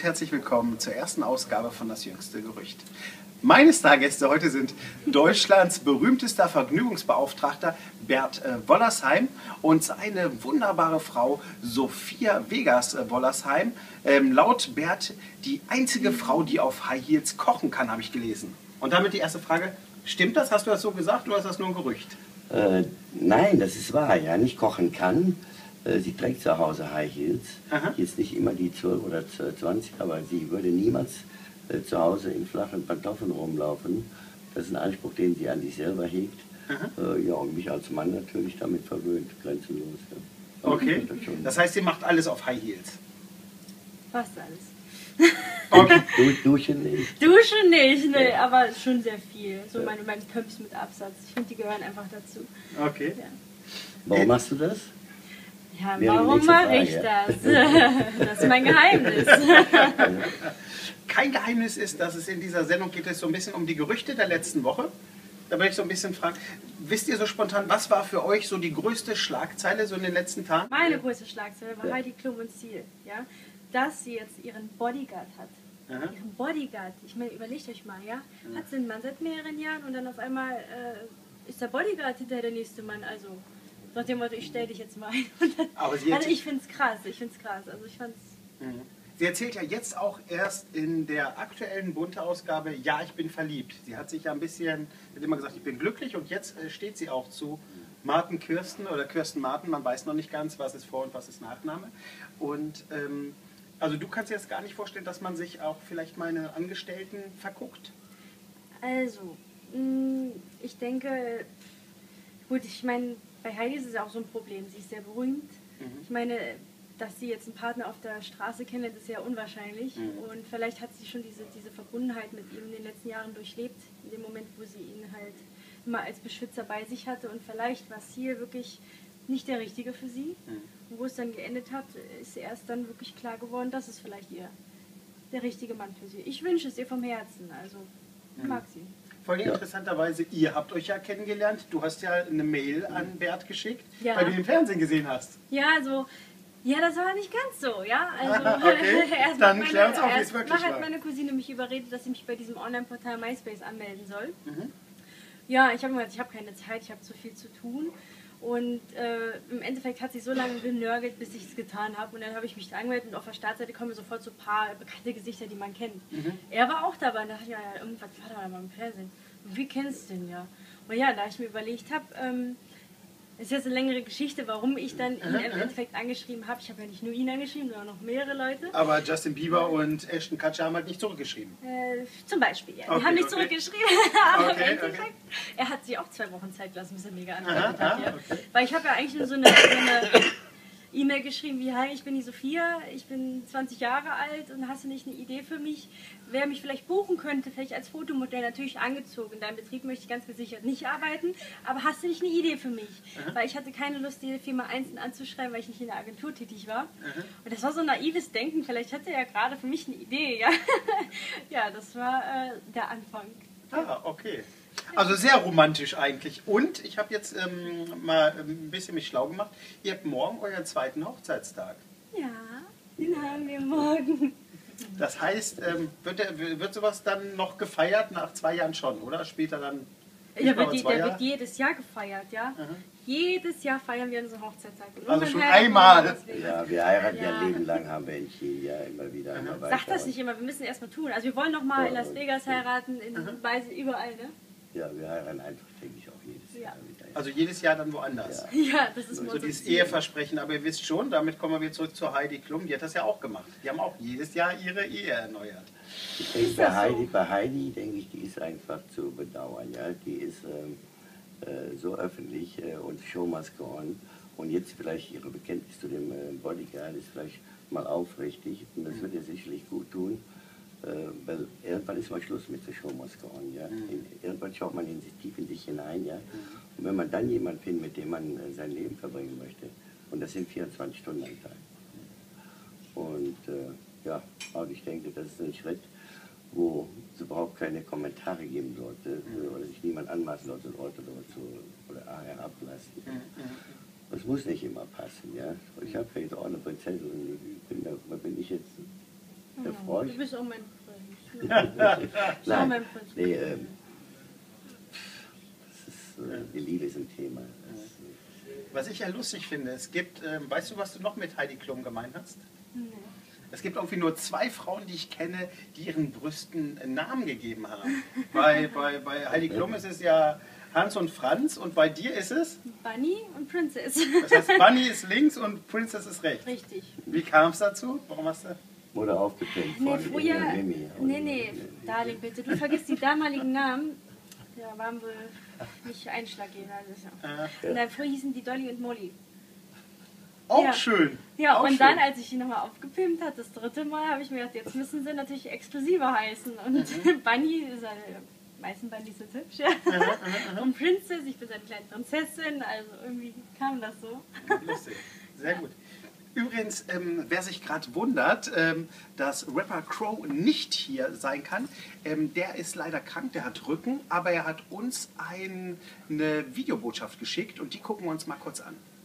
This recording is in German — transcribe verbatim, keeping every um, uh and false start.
herzlich willkommen zur ersten Ausgabe von Das jüngste Gerücht. Meine Stargäste heute sind Deutschlands berühmtester Vergnügungsbeauftragter Bert äh, Wollersheim und seine wunderbare Frau Sophia Vegas äh, Wollersheim. Ähm, laut Bert die einzige Frau, die auf High Heels kochen kann, habe ich gelesen. Und damit die erste Frage, stimmt das? Hast du das so gesagt oder ist das nur ein Gerücht? Äh, nein, das ist wahr, ja, nicht kochen kann. Äh, sie trägt zu Hause High Heels. Aha. Jetzt nicht immer die zwölf oder zwanzig, aber sie würde niemals äh, zu Hause in flachen Pantoffeln rumlaufen. Das ist ein Anspruch, den sie an sich selber hegt. Äh, ja, und mich als Mann natürlich damit verwöhnt, grenzenlos. Ja. Okay, das heißt, sie macht alles auf High Heels? Fast alles. Okay. Du, duschen nicht? Duschen nicht, nee, aber schon sehr viel. So meine, meine Pumps mit Absatz. Ich finde, die gehören einfach dazu. Okay. Ja, Warum machst du das? ja Wäre die warum nächste mache ich Frage. das? Das ist mein Geheimnis. Kein Geheimnis ist, dass es in dieser Sendung geht es so ein bisschen um die Gerüchte der letzten Woche. Da möchte ich so ein bisschen fragen, wisst ihr so spontan, was war für euch so die größte Schlagzeile so in den letzten Tagen? Meine größte Schlagzeile war Ja. Heidi Klum und Ziel. Ja? Dass sie jetzt ihren Bodyguard hat. Aha. Ihren Bodyguard. Ich meine, überlegt euch mal, ja? Hat sie einen Mann seit mehreren Jahren und dann auf einmal äh, ist der Bodyguard hinterher der nächste Mann. Also nach dem Motto, ich stell dich jetzt mal ein. Und dann, Aber sie also hat- ich finde es krass, ich finde es krass. Also ich fand's. Mhm. Sie erzählt ja jetzt auch erst in der aktuellen Bunte-Ausgabe, ja, ich bin verliebt. Sie hat sich ja ein bisschen, hat immer gesagt, ich bin glücklich und jetzt äh, steht sie auch zu Martin Kirsten oder Kirsten Martin, man weiß noch nicht ganz, was ist Vor- und was ist Nachname. Und ähm, also du kannst dir das gar nicht vorstellen, dass man sich auch vielleicht meine Angestellten verguckt? Also, mh, ich denke, gut, ich meine, bei Heidi ist es ja auch so ein Problem. Sie ist sehr berühmt. Mhm. Ich meine, dass sie jetzt einen Partner auf der Straße kennenlernt, ist ja unwahrscheinlich. Mhm. Und vielleicht hat sie schon diese, diese Verbundenheit mit ihm in den letzten Jahren durchlebt, in dem Moment, wo sie ihn halt immer als Beschützer bei sich hatte. Und vielleicht war Ziel wirklich nicht der Richtige für sie. Mhm. Und wo es dann geendet hat, ist erst dann wirklich klar geworden, dass es vielleicht ihr der richtige Mann für sie. Ich wünsche es ihr vom Herzen. Also, ich Mhm. mag sie. Vor allem Ja. interessanterweise, ihr habt euch ja kennengelernt. Du hast ja eine Mail an Bert geschickt, Ja. weil du ihn im Fernsehen gesehen hast. Ja, also, ja, das war nicht ganz so, ja. Also, Okay, erst dann hat klär uns auf, wie es erst wirklich mal hat war. meine Cousine mich überredet, dass ich mich bei diesem Online-Portal MySpace anmelden soll. Mhm. Ja, ich habe mir gesagt, ich habe keine Zeit, ich habe zu viel zu tun. Und äh, im Endeffekt hat sie so lange genörgelt, bis ich es getan habe. Und dann habe ich mich angemeldet und auf der Startseite kommen sofort so ein paar bekannte Gesichter, die man kennt. Mhm. Er war auch dabei und da dachte ich, ja, ja, irgendwas war da mal im Fernsehen. Und wie kennst du den ja? Und ja, da ich mir überlegt habe, ähm, ist jetzt eine längere Geschichte, warum ich dann ihn Aha, im aha. Endeffekt angeschrieben habe. Ich habe ja nicht nur ihn angeschrieben, sondern noch mehrere Leute. Aber Justin Bieber und Ashton Kutcher haben halt nicht zurückgeschrieben. Äh, zum Beispiel, ja. Die Okay, haben nicht okay. zurückgeschrieben, aber Okay, im Endeffekt, okay. er hat sich auch zwei Wochen Zeit gelassen, bis er mir Aha, geantwortet hat. aha, Ja. okay. Weil ich habe ja eigentlich nur so eine, so eine E-Mail geschrieben wie, hi, ich bin die Sophia, ich bin zwanzig Jahre alt und hast du nicht eine Idee für mich, wer mich vielleicht buchen könnte, vielleicht als Fotomodell, natürlich angezogen. In deinem Betrieb möchte ich ganz gesichert nicht arbeiten, aber hast du nicht eine Idee für mich? Aha. Weil ich hatte keine Lust, jede Firma einzeln anzuschreiben, weil ich nicht in der Agentur tätig war. Aha. Und das war so ein naives Denken, vielleicht hatte er ja gerade für mich eine Idee, ja. Ja, das war äh, der Anfang. Ah, okay. Also sehr romantisch eigentlich. Und ich habe jetzt ähm, mal ein bisschen mich schlau gemacht. Ihr habt morgen euren zweiten Hochzeitstag. Ja, den haben wir morgen. Das heißt, ähm, wird, der, wird sowas dann noch gefeiert? Nach zwei Jahren schon, oder? Später dann? Der aber wird, je- zwei der Jahre? wird jedes Jahr gefeiert, ja. Aha. Jedes Jahr feiern wir unseren Hochzeitstag. Und Also dann schon heiraten wir einmal. in Las Vegas. Ja, wir heiraten ja, Ja. ein Leben lang, haben wir entschieden, ja, immer wieder. Aha. Immer Sag das weiter. nicht immer, wir müssen erst mal tun. Also wir wollen noch mal in Ja, Las Vegas heiraten, in Aha. Weise überall, ne? Ja, wir heiraten einfach, denke ich, auch jedes Ja. Jahr wieder. Ja. Also jedes Jahr dann woanders. Ja. Ja, das ist So unser dieses Ziel. Eheversprechen, aber ihr wisst schon, damit kommen wir wieder zurück zu Heidi Klum, die hat das ja auch gemacht. Die haben auch jedes Jahr ihre Ehe erneuert. Ich denke, Ist bei das so? Heidi, bei Heidi, denke ich, die ist einfach zu bedauern. Ja? Die ist ähm, äh, so öffentlich äh, und Show must go on. Und jetzt vielleicht ihre Bekenntnis zu dem äh, Bodyguard ist vielleicht mal aufrichtig. Und das wird ihr sicherlich gut tun. Äh, weil irgendwann ist mal Schluss mit der Show must go on. Ja? Mhm. In, irgendwann schaut man in sich, tief in sich hinein. Ja? Und wenn man dann jemanden findet, mit dem man äh, sein Leben verbringen möchte, und das sind vierundzwanzig Stunden am Tag. Und äh, ja, und ich denke, das ist ein Schritt, wo es überhaupt keine Kommentare geben sollte Mhm. oder sich niemand anmaßen sollte, Leute oder, zu, oder herablassen. Mhm. Das muss nicht immer passen, ja. Ich habe vielleicht auch eine Prinzessin, ich bin da, was bin ich jetzt? Da freue Du ich bist auch mein Prinz. Ne? Schau Nein, mein Prinz. nee, ähm, das ist, äh, die Liebe ist ein Thema. Das, Was ich ja lustig finde, es gibt, ähm, weißt du, was du noch mit Heidi Klum gemeint hast? Nee. Es gibt irgendwie nur zwei Frauen, die ich kenne, die ihren Brüsten einen Namen gegeben haben. bei, bei, bei Heidi Klum ist es ja Hans und Franz und bei dir ist es? Bunny und Princess. Das heißt, Bunny ist links und Princess ist rechts. Richtig. Wie kam es dazu? Warum hast du... wurde aufgepimpt Nee, von früher. Inge Mimi. Nee, nee, Darling, bitte. Du vergisst die damaligen Namen. Ja, waren wir nicht Einschlaggeber. Also. Äh, Und dann früher hießen die Dolly und Molly. auch Ja. schön. Ja, auch und schön. dann, als ich die nochmal aufgepimpt hat, das dritte Mal, habe ich mir gedacht, jetzt müssen sie natürlich exklusiver heißen. Und Mhm. Bunny, seine meisten Bunnies sind hübsch, ja. Und Princess, ich bin seine kleine Prinzessin, also irgendwie kam das so. Lustig. Sehr gut. Übrigens, ähm, wer sich gerade wundert, ähm, dass Rapper Crow nicht hier sein kann, ähm, der ist leider krank, der hat Rücken, aber er hat uns ein, eine Videobotschaft geschickt und die gucken wir uns mal kurz an.